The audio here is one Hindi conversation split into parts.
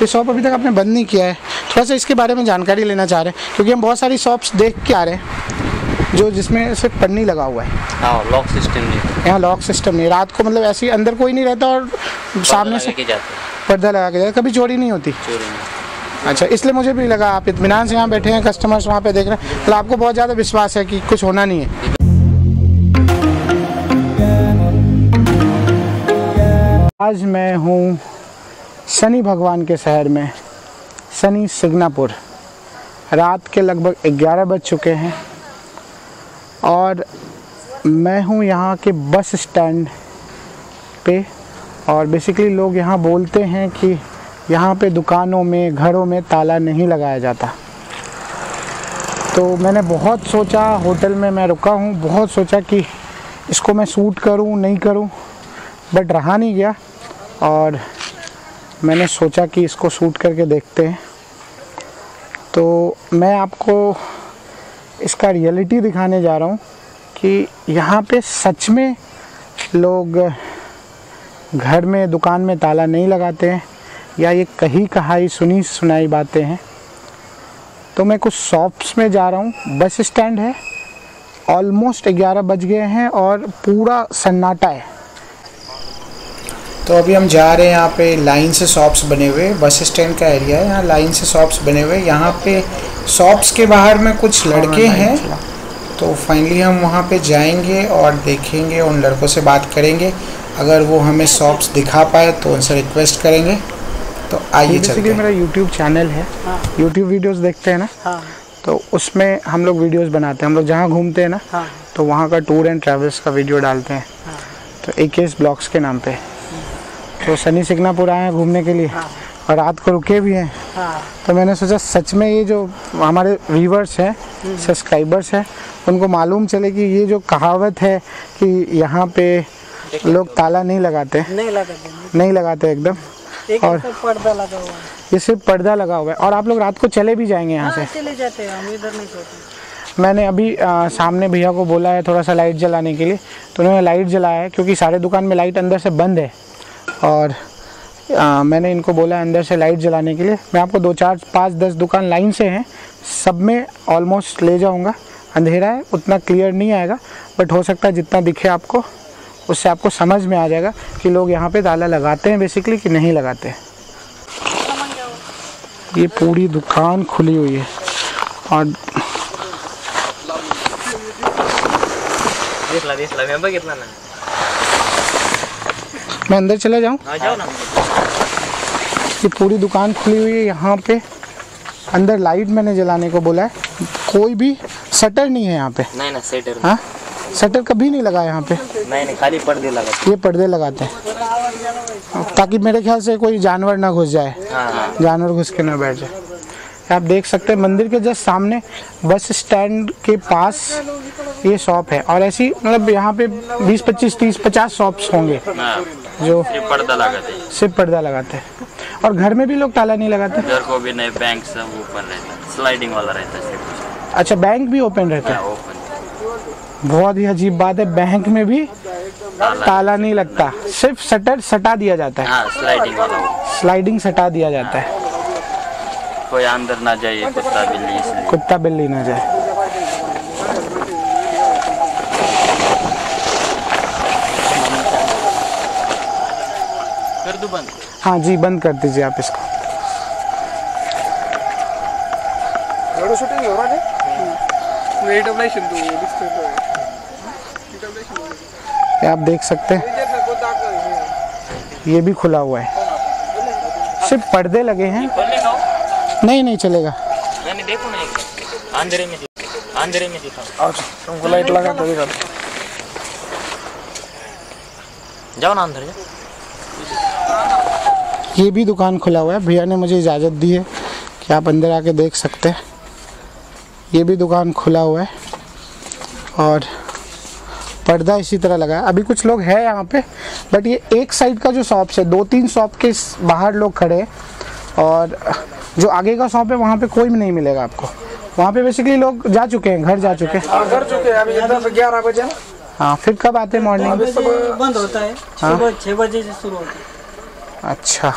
ये शॉप अभी तक आपने बंद नहीं किया है, थोड़ा सा इसके बारे में जानकारी लेना चाह रहे हैं, क्योंकि हम बहुत सारी शॉप्स देख के आ रहे हैं जो जिसमें सिर्फ पन्नी लगा हुआ है। हाँ, लॉक सिस्टम नहीं, यहाँ लॉक सिस्टम नहीं, रात को मतलब ऐसे ही अंदर कोई नहीं रहता और सामने से पर्दा लगा के जाते, कभी चोरी नहीं होती। अच्छा, इसलिए मुझे भी लगा आप इत्मीनान से यहाँ बैठे हैं, कस्टमर्स वहाँ पे देख रहे हैं, मतलब आपको बहुत ज़्यादा विश्वास है कि कुछ होना नहीं है। आज मैं हूँ शनि भगवान के शहर में, शनि सिग्नापुर। रात के लगभग 11 बज चुके हैं और मैं हूँ यहाँ के बस स्टैंड पे। और बेसिकली लोग यहाँ बोलते हैं कि यहाँ पे दुकानों में, घरों में ताला नहीं लगाया जाता। तो मैंने बहुत सोचा, होटल में मैं रुका हूँ, बहुत सोचा कि इसको मैं शूट करूँ नहीं करूँ, बट रहा नहीं गया और मैंने सोचा कि इसको शूट करके देखते हैं। तो मैं आपको इसका रियलिटी दिखाने जा रहा हूँ कि यहाँ पे सच में लोग घर में, दुकान में ताला नहीं लगाते हैं या ये कहीं कहाई सुनी सुनाई बातें हैं। तो मैं कुछ शॉप्स में जा रहा हूँ, बस स्टैंड है, ऑलमोस्ट 11 बज गए हैं और पूरा सन्नाटा है। तो अभी हम जा रहे हैं, यहाँ पे लाइन से शॉप्स बने हुए, बस स्टैंड का एरिया है, यहाँ लाइन से शॉप्स बने हुए। यहाँ पे शॉप्स के बाहर में कुछ लड़के हैं, तो फाइनली हम वहाँ पे जाएंगे और देखेंगे, उन लड़कों से बात करेंगे। अगर वो हमें शॉप्स दिखा पाए तो उनसे रिक्वेस्ट करेंगे। तो आइए चलते हैं। मेरा यूट्यूब चैनल है, यूट्यूब वीडियोस देखते हैं ना, तो उसमें हम लोग वीडियोस बनाते हैं। हम लोग जहाँ घूमते हैं ना, तो वहाँ का टूर एंड ट्रैवल्स का वीडियो डालते हैं, तो AKS ब्लॉग्स के नाम पे। तो शनि सिग्नापुर आए हैं घूमने के लिए और रात को रुके भी हैं। तो मैंने सोचा सच में ये जो हमारे व्यूवर्स हैं, सब्सक्राइबर्स हैं, उनको मालूम चले कि ये जो कहावत है कि यहाँ पे लोग ताला नहीं लगाते, नहीं लगाते एकदम। और पर्दा लगा हुआ है, ये सिर्फ पर्दा लगा हुआ है। और आप लोग रात को चले भी जाएंगे यहाँ से? चले जाते हैं, हम इधर नहीं सोते। मैंने अभी सामने भैया को बोला है थोड़ा सा लाइट जलाने के लिए, तो उन्होंने लाइट जलाया है, क्योंकि सारे दुकान में लाइट अंदर से बंद है। और मैंने इनको बोला है अंदर से लाइट जलाने के लिए। मैं आपको 2, 4, 5, 10 दुकान लाइन से हैं, सब में ऑलमोस्ट ले जाऊंगा। अंधेरा है, उतना क्लियर नहीं आएगा, बट हो सकता है जितना दिखे आपको, उससे आपको समझ में आ जाएगा कि लोग यहाँ पे ताला लगाते हैं बेसिकली कि नहीं लगाते हैं। ये पूरी दुकान खुली हुई है और मैं अंदर चला जाऊँ? जाओ ना। ये पूरी दुकान खुली हुई है। यहाँ पे अंदर लाइट मैंने जलाने को बोला है, कोई भी शटर नहीं है यहाँ पे। नहीं ना, शटर। हाँ, शटर कभी नहीं लगा यहाँ पे। नहीं, खाली पर्दे लगाते। ये पर्दे लगाते हैं ताकि मेरे ख्याल से कोई जानवर ना घुस जाए, जानवर घुस के ना बैठ जाए। आप देख सकते हैं मंदिर के जस्ट सामने, बस स्टैंड के पास ये शॉप है। और ऐसी मतलब यहाँ पे 20, 25, 30, 50 शॉप्स होंगे जो सिर्फ पर्दा लगाते हैं, सिर्फ पर्दा लगाते हैं। और घर में भी लोग ताला नहीं लगाते? घर को भी नहीं, बैंक सब ओपन रहता है, स्लाइडिंग वाला रहता है सिर्फ। अच्छा, बैंक भी ओपन रहता है? बहुत ही अजीब बात है, बैंक में भी ताला नहीं लगता, सिर्फ शटर सटा दिया जाता है। स्लाइडिंग वाला, स्लाइडिंग सटा दिया जाता है, कोई अंदर ना जाए, कुत्ता बिल्ली, इसलिए कुत्ता बिल्ली ना जाए। कर दो बंद? हाँ जी, बंद कर दीजिए आप इसको। आप देख सकते हैं ये भी खुला हुआ है, सिर्फ पर्दे लगे हैं। नहीं चलेगा। देखो ना, अंधेरे में दिखाओ। तुमको लाइट लगा तो जाओ ना अंदर। ये भी दुकान खुला हुआ है, भैया ने मुझे इजाज़त दी है कि आप अंदर आके देख सकते हैं। ये भी दुकान खुला हुआ है और पर्दा इसी तरह लगा है। अभी कुछ लोग हैं यहाँ पे, बट ये एक साइड का जो शॉप्स है, 2-3 शॉप के बाहर लोग खड़े हैं और जो आगे का शॉप है वहाँ पे कोई भी नहीं मिलेगा आपको। वहाँ पे बेसिकली लोग जा चुके हैं, घर जा चुके हैं। अभी 11 बजे। हाँ, फिर कब आते हैं? मॉर्निंग बंद होता है, 6 बजे से शुरू होता है। अच्छा,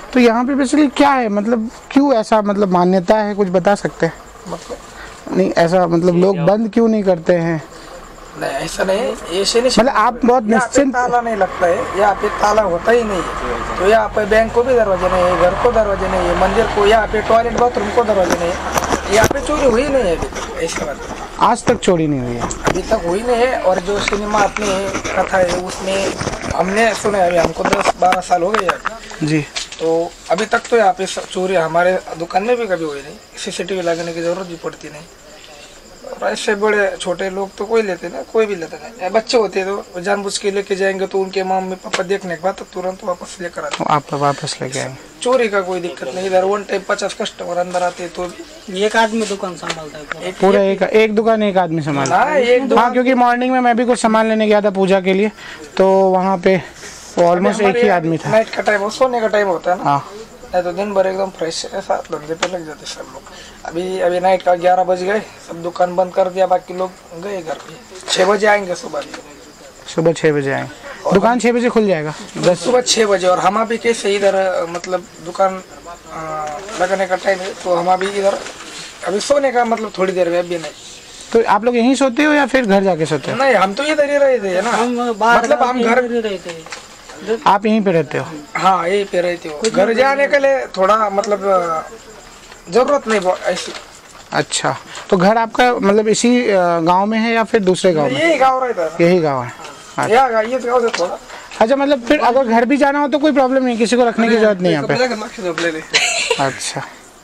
तो यहाँ पे बेसिकली क्या है, मतलब क्यों ऐसा, मतलब मान्यता है, कुछ बता सकते हैं? मतलब नहीं ऐसा, मतलब लोग बंद क्यों नहीं करते हैं? नहीं ऐसा नहीं, ऐसे नहीं, मतलब आप बहुत यहाँ पे निश्चिंत। ताला नहीं लगता है, यहाँ पे ताला होता ही नहीं है। तो यहाँ पे बैंक को भी दरवाजे नहीं है, घर को दरवाजे नहीं है, मंदिर को, यहाँ पे टॉयलेट बाथरूम को दरवाजे नहीं है। यहाँ पे चोरी हुई नहीं है अभी तक, ऐसा बात है। आज तक चोरी नहीं हुई है? अभी तक हुई नहीं है। और जो सिनेमा अपनी है, कथा है, उसमें हमने सुना है, अभी हमको 10-12 साल हो गए यहाँ। जी। तो अभी तक तो यहाँ पे चोरी हमारे दुकान में भी कभी हुई नहीं, सीसीटीवी लगाने की जरूरत भी पड़ती नहीं। और ऐसे बड़े छोटे लोग तो कोई लेते ना, कोई भी लेता नहीं। बच्चे होते तो जानबूझ के लेके जाएंगे, तो उनके मम्मी पापा देखने के बाद तो तुरंत वापस लेकर आते। आप वापस लेके आएंगे? चोरी का कोई दिक्कत नहीं, इधर वन टाइम 50 कस्टमर अंदर आते तो एक आदमी दुकान संभालता है पूरा एक दुकान एक आदमी संभालता है? हाँ, एक दो। हाँ, क्योंकि मॉर्निंग में मैं भी कुछ सामान लेने गया था पूजा के लिए, तो वहाँ पे ऑलमोस्ट एक ही आदमी था। नाइट का टाइम, सोने का टाइम होता है ना, हाँ। नहीं तो दिन भर एकदम फ्रेश ऐसा धंधे पे लग जाते सब लोग। अभी नाइट का 11 बज गए, सब दुकान बंद कर दिया, बाकी लोग गए घर पे। 6 बजे आएंगे सुबह। सुबह 6 बजे आएंगे, दुकान 6 बजे खुल जाएगा? सुबह 6 बजे। और हम अभी कैसे इधर मतलब दुकान लगाने का टाइम है, तो हम अभी इधर अभी सोने का मतलब थोड़ी देर में, अभी नहीं। तो आप लोग यहीं सोते हो या फिर घर जाके सोते हो? नहीं, हम तो इधर ही रहते हैं ना, मतलब हम घर रहते हैं। आप यहीं पे रहते हो? हाँ, यही पे रहते हो। घर जाने के लिए थोड़ा मतलब जरूरत नहीं ऐसी। अच्छा, तो घर आपका मतलब इसी गांव में है या फिर दूसरे गांव में? यही गाँव रहता है, यही गांव है। ये गाँव से थोड़ा। अच्छा, मतलब फिर अगर घर भी जाना हो तो कोई प्रॉब्लम नहीं, किसी को रखने की जरूरत नहीं यहाँ पे? अच्छा,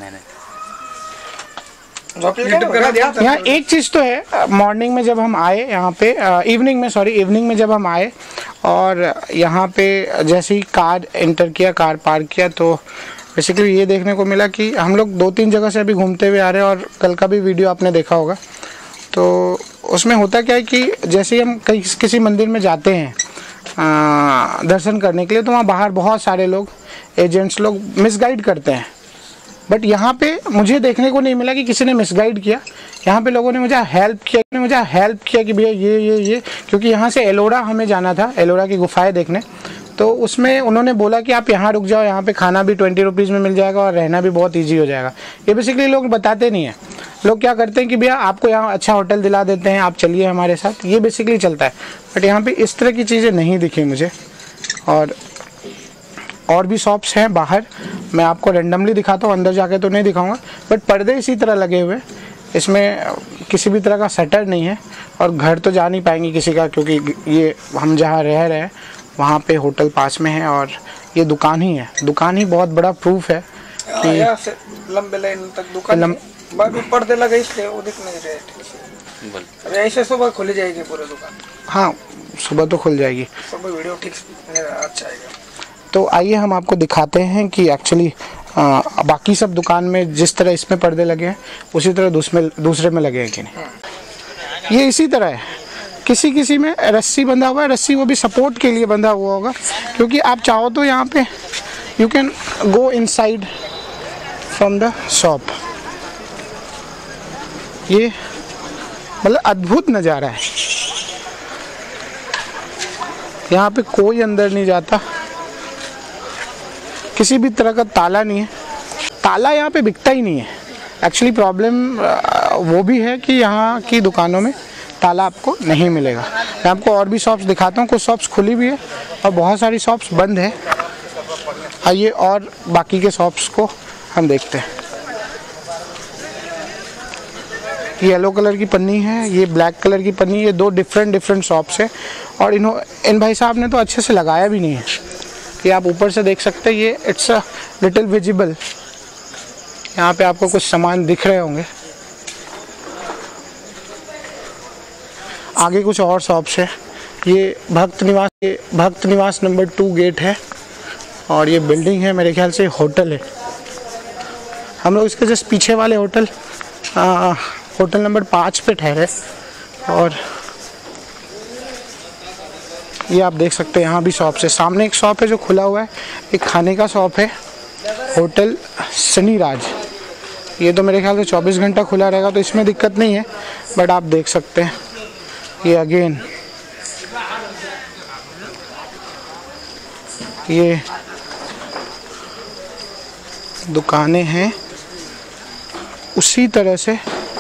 यहाँ एक चीज़ तो है, मॉर्निंग में जब हम आए यहाँ पे, इवनिंग में जब हम आए और यहाँ पे जैसे ही कार एंटर किया, कार पार्क किया, तो बेसिकली ये देखने को मिला कि हम लोग 2-3 जगह से अभी घूमते हुए आ रहे हैं, और कल का भी वीडियो आपने देखा होगा। तो उसमें होता क्या है कि जैसे ही हम किसी मंदिर में जाते हैं दर्शन करने के लिए, तो वहाँ बाहर बहुत सारे लोग, एजेंट्स लोग मिसगाइड करते हैं। बट यहाँ पे मुझे देखने को नहीं मिला कि किसी ने मिसगाइड किया। यहाँ पे लोगों ने मुझे हेल्प किया कि भैया ये क्योंकि यहाँ से एलोरा हमें जाना था, एलोरा की गुफाएं देखने। तो उसमें उन्होंने बोला कि आप यहाँ रुक जाओ, यहाँ पे खाना भी 20 रुपीज़ में मिल जाएगा और रहना भी बहुत ईजी हो जाएगा। ये बेसिकली लोग बताते नहीं हैं। लोग क्या करते हैं कि भैया आपको यहाँ अच्छा होटल दिला देते हैं, आप चलिए हमारे साथ, ये बेसिकली चलता है। बट यहाँ पे इस तरह की चीज़ें नहीं दिखी मुझे। और भी शॉप्स हैं बाहर, मैं आपको रेंडमली दिखाता हूँ, अंदर जाके तो नहीं दिखाऊंगा। बट पर्दे इसी तरह लगे हुए, इसमें किसी भी तरह का शटर नहीं है। और घर तो जा नहीं पाएंगे किसी का, क्योंकि ये हम जहाँ रह रहे हैं वहाँ पे होटल पास में है, और ये दुकान ही है। दुकान ही बहुत बड़ा प्रूफ है कि यहाँ से लंबे लाइन तक दुकान बाकी पर्दे लगे, इसलिए वो दिख नहीं रहे ठीक से। अभी ऐसे सुबह खुल जाएगी पूरी दुकान। हाँ, सुबह तो खुल जाएगी, सुबह वीडियो ठीक अच्छा आएगा। तो आइए हम आपको दिखाते हैं कि एक्चुअली बाकी सब दुकान में जिस तरह इसमें पर्दे लगे हैं उसी तरह दूसरे में लगे हैं कि नहीं। ये इसी तरह है, किसी में रस्सी बंधा हुआ है, रस्सी वो भी सपोर्ट के लिए बंधा हुआ होगा, क्योंकि आप चाहो तो यहाँ पे you can go inside from the shop. ये मतलब अद्भुत नज़ारा है, यहाँ पे कोई अंदर नहीं जाता, किसी भी तरह का ताला नहीं है। ताला यहाँ पे बिकता ही नहीं है। एक्चुअली प्रॉब्लम वो भी है कि यहाँ की दुकानों में ताला आपको नहीं मिलेगा। मैं आपको और भी शॉप्स दिखाता हूँ, कुछ शॉप्स खुली भी है और बहुत सारी शॉप्स बंद है। आइए और बाकी के शॉप्स को हम देखते हैं। ये येलो कलर की पन्नी है, ये ब्लैक कलर की पन्नी, ये दो डिफरेंट शॉप्स है। और इन भाई साहब ने तो अच्छे से लगाया भी नहीं है। ये आप ऊपर से देख सकते हैं, ये इट्स अ लिटिल विजिबल। यहाँ पे आपको कुछ सामान दिख रहे होंगे। आगे कुछ और शॉप्स है। ये भक्त निवास नंबर 2 गेट है, और ये बिल्डिंग है, मेरे ख्याल से होटल है। हम लोग इसके जस्ट पीछे वाले होटल नंबर 5 पे ठहरे। और ये आप देख सकते हैं, यहाँ भी शॉप है। सामने एक शॉप है जो खुला हुआ है, एक खाने का शॉप है, होटल सनी राज। ये तो मेरे ख्याल से 24 घंटा खुला रहेगा, तो इसमें दिक्कत नहीं है। बट आप देख सकते हैं, ये अगेन दुकानें हैं उसी तरह से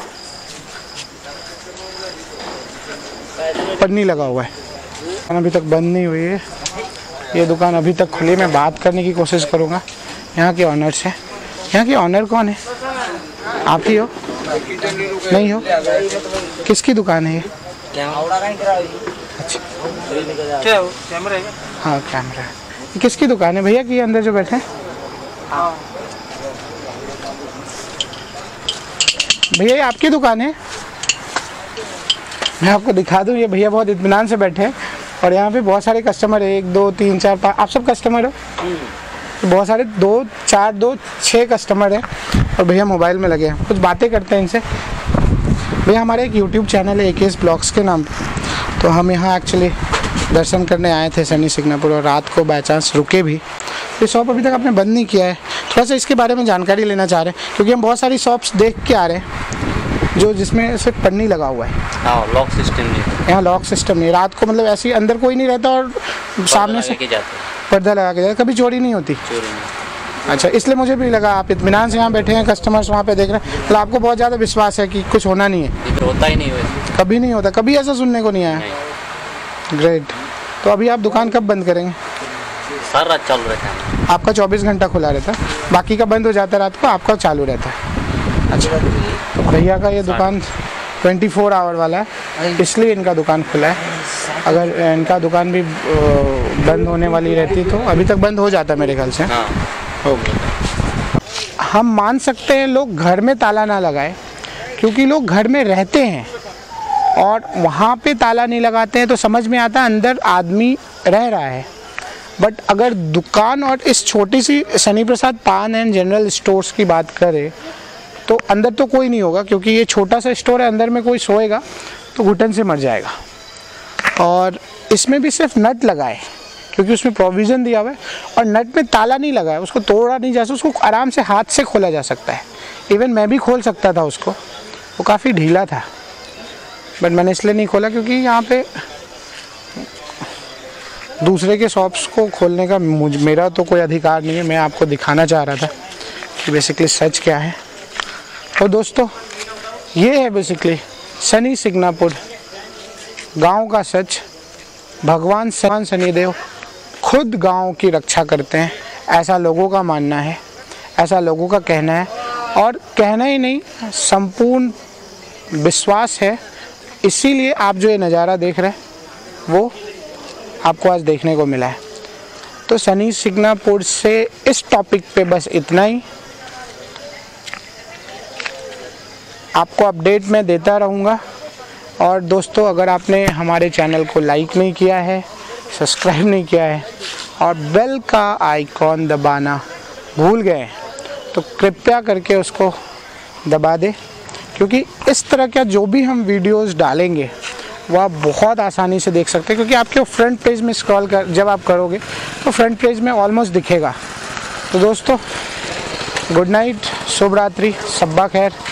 पन्नी लगा हुआ है। अभी तक बंद नहीं हुई है, ये दुकान अभी तक खुली। मैं बात करने की कोशिश करूँगा यहाँ के ऑनर से। यहाँ के ऑनर कौन है? आप ही हो? नहीं हो? किसकी दुकान है ये? अच्छा, हाँ कैमरा है। ये किसकी दुकान है भैया कि अंदर जो बैठे हैं? भैया ये आपकी दुकान है? मैं आपको दिखा दूं, ये भैया बहुत इत्मीनान से बैठे हैं और यहाँ पे बहुत सारे कस्टमर है। 1 2 3 4 5, आप सब कस्टमर हो? तो बहुत सारे 2 4 2 6 कस्टमर हैं और भैया मोबाइल में लगे हैं। कुछ बातें करते हैं इनसे। भैया हमारे एक यूट्यूब चैनल है AKS ब्लॉग्स के नाम पे, तो हम यहाँ एक्चुअली दर्शन करने आए थे सनी सिग्नापुर और रात को बाय चांस रुके भी। ये शॉप अभी तक आपने बंद नहीं किया है, थोड़ा सा इसके बारे में जानकारी लेना चाह रहे हैं क्योंकि हम बहुत सारी शॉप्स देख के आ रहे हैं जो जिसमें सिर्फ पन्नी लगा हुआ है। हाँ, लॉक सिस्टम नहीं, यहाँ लॉक सिस्टम नहीं। रात को मतलब ऐसे ही अंदर कोई नहीं रहता और सामने से पर्दा लगा के जाते, कभी चोरी नहीं होती? चोरी नहीं। अच्छा, इसलिए मुझे भी लगा आप इत्मीनान से यहाँ बैठे हैं, कस्टमर्स वहाँ पे देख रहे हैं, मतलब आपको बहुत ज़्यादा विश्वास है कि कुछ होना नहीं है। इधर होता ही नहीं वैसे, कभी नहीं होता, कभी ऐसा सुनने को नहीं आया। ग्रेट। तो अभी आप दुकान कब बंद करेंगे? सारा रात चालू रहता है। आपका 24 घंटा खुला रहता है, बाकी का बंद हो जाता है रात को, आपका चालू रहता है। अच्छा, तो भैया का ये दुकान 24 आवर वाला है, इसलिए इनका दुकान खुला है। अगर इनका दुकान भी बंद होने वाली रहती तो अभी तक बंद हो जाता मेरे ख्याल से। हाँ, ओके। हम मान सकते हैं लोग घर में ताला ना लगाए क्योंकि लोग घर में रहते हैं और वहाँ पे ताला नहीं लगाते हैं तो समझ में आता है अंदर आदमी रह रहा है। बट अगर दुकान और इस छोटी सी सनी प्रसाद पान एंड जनरल स्टोर्स की बात करें तो अंदर तो कोई नहीं होगा क्योंकि ये छोटा सा स्टोर है, अंदर में कोई सोएगा तो घुटन से मर जाएगा। और इसमें भी सिर्फ नट लगा है क्योंकि उसमें प्रोविज़न दिया हुआ है और नट में ताला नहीं लगा है, उसको तोड़ा नहीं जा सकता, उसको आराम से हाथ से खोला जा सकता है। इवन मैं भी खोल सकता था उसको, वो काफ़ी ढीला था बट मैंने इसलिए नहीं खोला क्योंकि यहाँ पे दूसरे के शॉप्स को खोलने का मेरा तो कोई अधिकार नहीं है। मैं आपको दिखाना चाह रहा था कि बेसिकली सच क्या है। तो दोस्तों ये है बेसिकली सनी सिग्नापुर गांव का सच। भगवान शनिदेव खुद गांव की रक्षा करते हैं, ऐसा लोगों का मानना है, ऐसा लोगों का कहना है और कहना ही नहीं संपूर्ण विश्वास है। इसीलिए आप जो ये नज़ारा देख रहे हैं वो आपको आज देखने को मिला है। तो सनी सिग्नापुर से इस टॉपिक पे बस इतना ही। आपको अपडेट मैं देता रहूँगा। और दोस्तों अगर आपने हमारे चैनल को लाइक नहीं किया है, सब्सक्राइब नहीं किया है और बेल का आइकॉन दबाना भूल गए तो कृपया करके उसको दबा दें क्योंकि इस तरह का जो भी हम वीडियोस डालेंगे वह आप बहुत आसानी से देख सकते हैं क्योंकि आपके फ्रंट पेज में स्क्रॉल कर जब आप करोगे तो फ्रंट पेज में ऑलमोस्ट दिखेगा। तो दोस्तों गुड नाइट, शुभ रात्रि, सब्बा खैर।